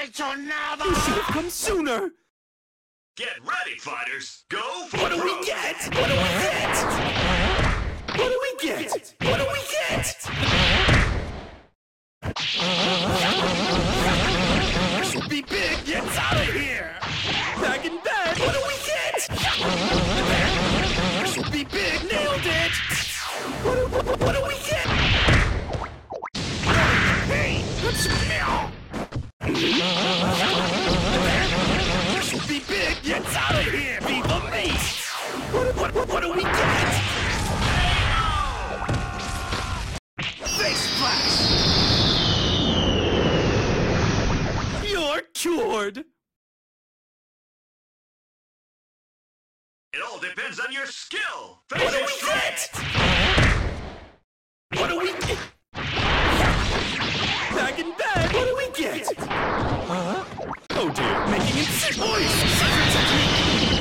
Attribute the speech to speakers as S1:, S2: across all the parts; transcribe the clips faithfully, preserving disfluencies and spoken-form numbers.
S1: detonado!
S2: You should have come sooner!
S3: Get ready, fighters! Go for
S2: What do we get? What do we get? What do we get? What do we get? This will be big! Get out of here! Back in bed! What do we get? This will be big! Nailed it! What do, what, what do we get? Hey! Let's go! This will be big! Get out of here! Viva me! What, what, what, what do we get? Face flash! You're cured!
S3: It all depends on your skill!
S2: What do we get? What do we get? Back in bed! What do we get? Huh? Oh dear, making it sick! Boys, secret technique!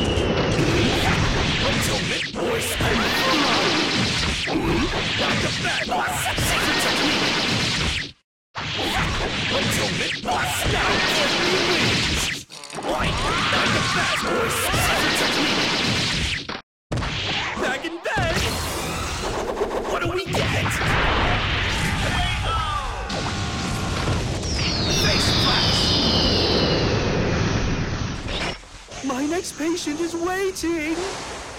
S2: Atonement, boys, I'm alive! Back to bed! Boss, secret technique! Atonement, boss, now give me wings! Boy, back to bed! Boys, secret technique! Back in bed! What do we get? Face flash! My next patient is waiting!